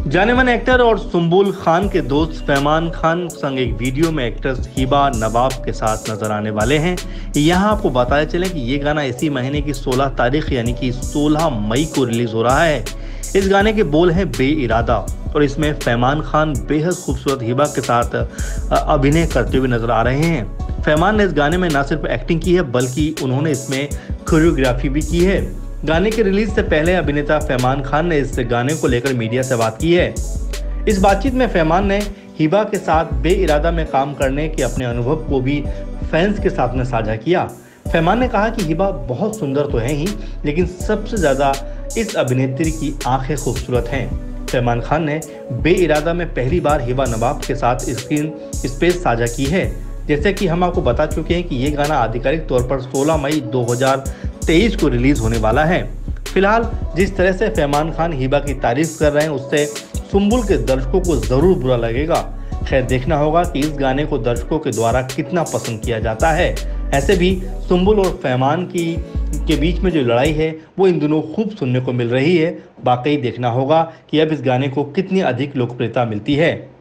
जाने माने एक्टर और सुम्बुल खान के दोस्त फैमान खान संग एक वीडियो में एक्ट्रेस हिबा नवाब के साथ नजर आने वाले हैं। यहाँ आपको बताया चले कि ये गाना इसी महीने की 16 तारीख यानी कि 16 मई को रिलीज हो रहा है। इस गाने के बोल हैं बेइरादा और इसमें फैमान खान बेहद खूबसूरत हिबा के साथ अभिनय करते हुए नजर आ रहे हैं। फैमान ने इस गाने में न सिर्फ एक्टिंग की है बल्कि उन्होंने इसमें कोरियोग्राफी भी की है। गाने के रिलीज से पहले अभिनेता फैमान खान ने इस गाने को लेकर मीडिया से बात की है। इस बातचीत में फैमान ने हिबा के साथ बेइरादा में काम करने के अपने अनुभव को भी फैंस के साथ में साझा किया। फैमान ने कहा कि हिबा बहुत सुंदर तो है ही, लेकिन सबसे ज्यादा इस अभिनेत्री की आंखें खूबसूरत हैं। फैमान खान ने बेइरादा में पहली बार हिबा नवाब के साथ स्क्रीन स्पेस साझा की है। जैसे कि हम आपको बता चुके हैं कि ये गाना आधिकारिक तौर पर 16 मई 2023 को रिलीज होने वाला है। फिलहाल जिस तरह से फैमान खान हिबा की तारीफ कर रहे हैं उससे सुम्बुल के दर्शकों को जरूर बुरा लगेगा। खैर देखना होगा कि इस गाने को दर्शकों के द्वारा कितना पसंद किया जाता है। ऐसे भी सुम्बुल और फैमान के बीच में जो लड़ाई है वो इन दिनों खूब सुनने को मिल रही है। वाकई देखना होगा कि अब इस गाने को कितनी अधिक लोकप्रियता मिलती है।